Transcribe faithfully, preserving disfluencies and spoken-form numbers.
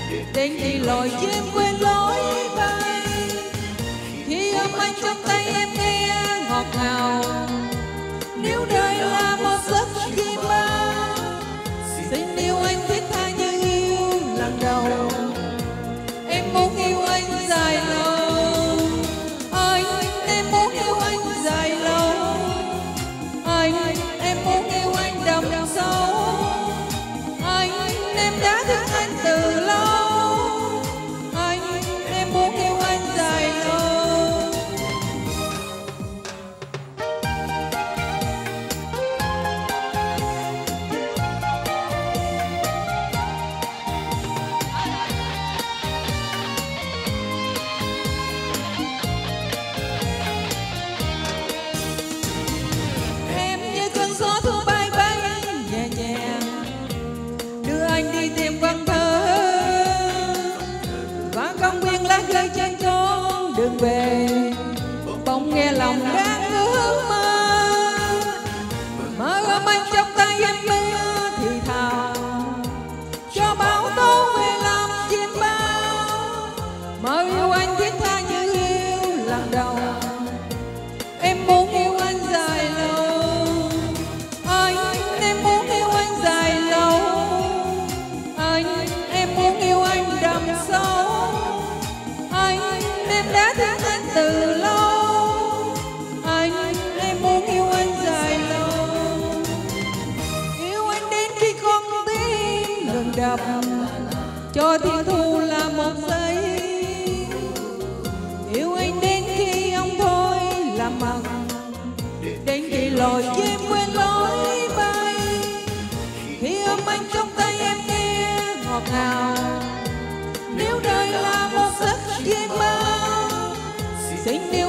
đến khi loài chim quên lối bay. Khi âm anh trong tay em nghe ngọt ngào, nếu đời là một giấc chim bao, xin yêu anh thiết tha như yêu lần đầu. Em muốn yêu anh dài lâu, anh em muốn yêu anh dài lâu, anh em muốn yêu anh đậm sâu, anh em đã thương anh từ lâu, anh em muốn yêu anh dài lâu. Em như cơn gió thu bay bay nhẹ nhàng, đưa anh đi tìm văn thơ và công viên lá rơi trên con đường về. Bỗng nghe lòng đang ước mơ, mơ ôm anh trong tay em mưa thì thào, cho bão tố về làm chim bao. Mơ yêu anh thiết tha như yêu lần đầu, em muốn yêu anh dài lâu, anh em muốn yêu anh dài lâu, anh em muốn yêu anh đậm sâu, anh em đã thương anh từ lâu, anh em muốn yêu anh dài lâu. Yêu anh đến khi con tim ngừng đập, cho thiên thu là một giây. Yêu anh đến khi ông thôi làm mặn, đến khi loài chim quên lối bay. Khi âm anh trong tay em nghe ngọt ngào, nếu đời là một giấc chim bao, xin yêu